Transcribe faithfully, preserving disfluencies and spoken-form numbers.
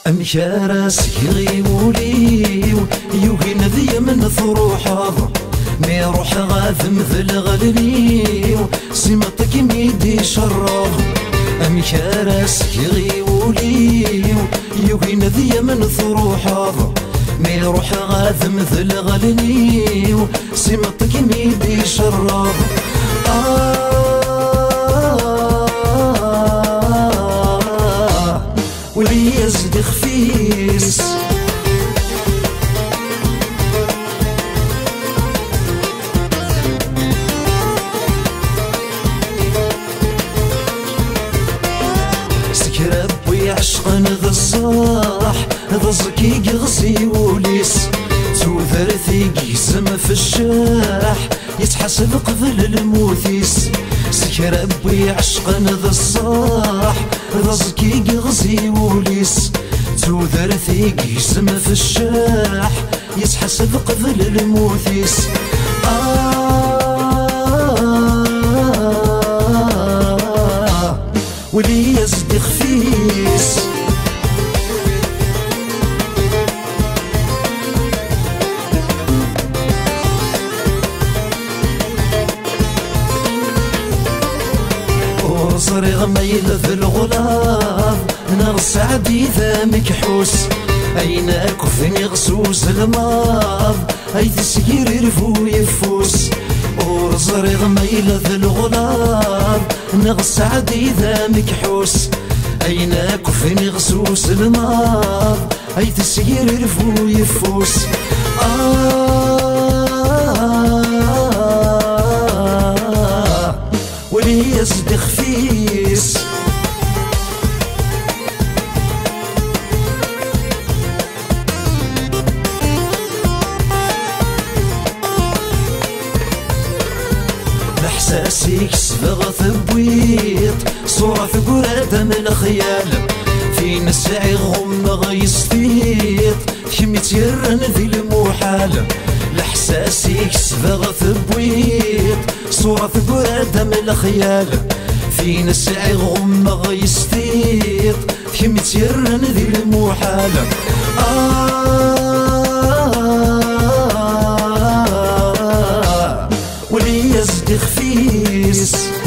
أمكارس يغيوليو يوهين ذي من ثروحه مي روح غاث مثل غلنيو سمطك ميدي شراه أمكارس يغيوليو يوهين ذي من ثروحه مي روح غاث مثل غلنيو سمطك ميدي شراه آه ولي يزد خفيس سكر ربي عشقا ذا الصاح ذا زكي غزي وليس توثرثي قيسم في الشاح يتحسب قبل الموثيس سكر ربي عشقا ذا الصاح رزقي غزي وليس توثرثي قيسم في الشاح يتحسب قبل الموثيس آه ولي يزد خفيس صريغ ميل في الغلاب نار سعدي ذا مكحوس أين أكفني غسوس الماض أي تسير رفو يفوس صريغ ميل في الغلاب نار سعدي ذا مكحوس أين أكفني غسوس الماض أي تسير رفو يفوس آه ولي يزد خفيس بإحساسي كسبغ ثبويت صورة في قرادة من خيال في نسعي غمغ يستيط كميت يرن ذي المحال لإحساسي كسبغ ثبويت صورة في قرادة من الخيال في نسعي غمغ يستيط كميت يرن ذي المحال آه ولي يزد خفيس